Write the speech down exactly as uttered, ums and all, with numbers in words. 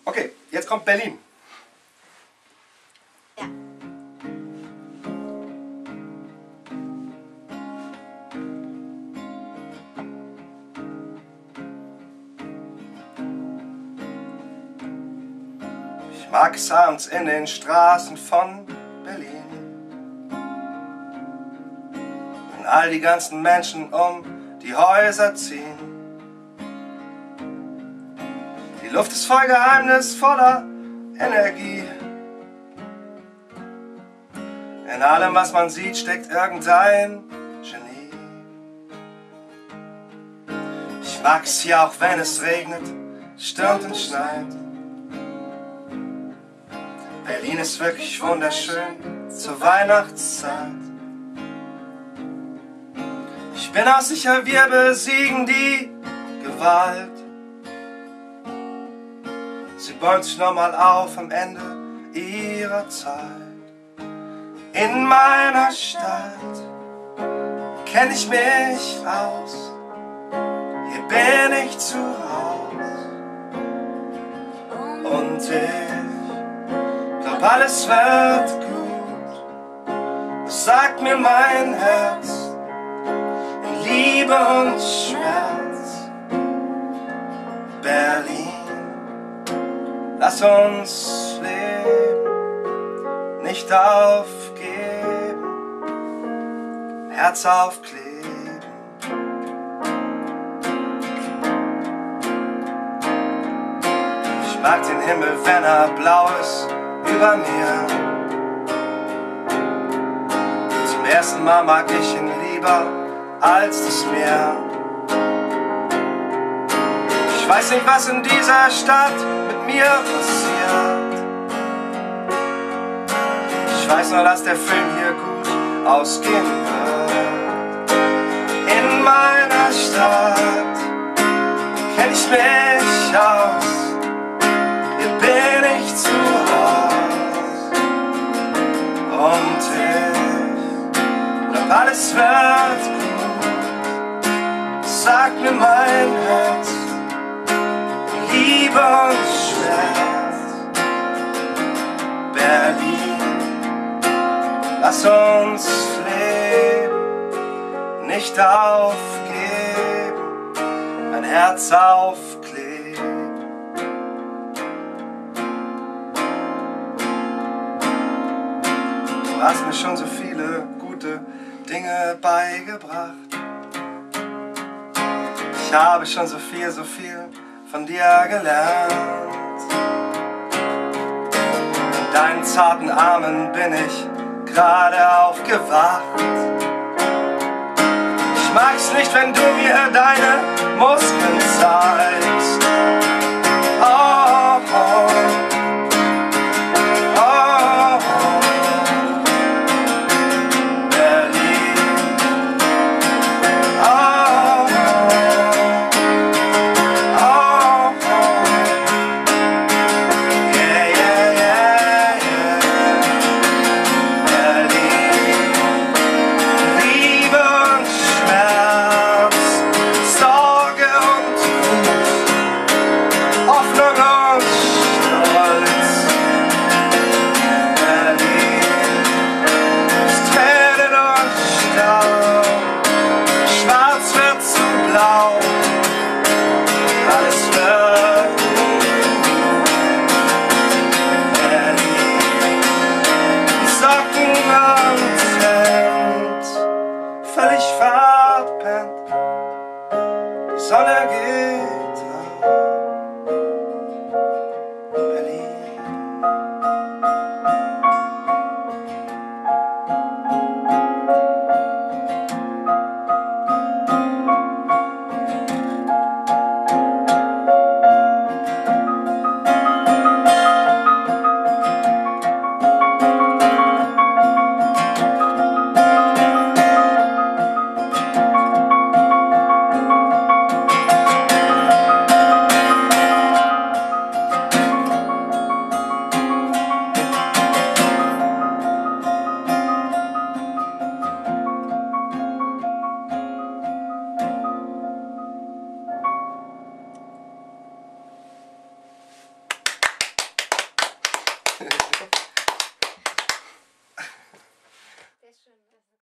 Okay, jetzt kommt Berlin. Ja. Ich mag es abends in den Straßen von Berlin, wenn all die ganzen Menschen um die Häuser ziehen. Die Luft ist voll geheimnisvoller Energie. In allem, was man sieht, steckt irgendein Genie. Ich mag es hier, auch wenn es regnet, stürmt und schneit. Berlin ist wirklich wunderschön zur Weihnachtszeit. Ich bin auch sicher, wir besiegen die Gewalt. Sie bäumt sich nochmal auf am Ende ihrer Zeit. In meiner Stadt kenn ich mich aus, hier bin ich zu Haus. Und ich glaub, alles wird gut, das sagt mir mein Herz, in Liebe und Schmerz. Berlin, lass uns leben, nicht aufgeben, Herz aufkleben. Ich mag den Himmel, wenn er blau ist über mir. Zum ersten Mal mag ich ihn lieber als das Meer. Ich weiß nicht, was in dieser Stadt mit mir passiert. Ich weiß nur, dass der Film hier gut ausgehen wird. In meiner Stadt kenn ich mich aus, hier bin ich zu Haus. Und ich glaub, alles wird gut, sagt mir mein Herz, Liebe und Schmerz. Berlin, lass uns leben, nicht aufgeben, ein Herz aufkleben. Du hast mir schon so viele gute Dinge beigebracht. Ich habe schon so viel, so viel von dir gelernt. In deinen zarten Armen bin ich gerade aufgewacht. Ich mag's nicht, wenn du mir deine Muskeln zeigst. Oh, oh, oh, oh. Berlin, oh, oh, oh, oh. Yeah, yeah, yeah, yeah. Berlin, Liebe und Schmerz, Sorge und Wut.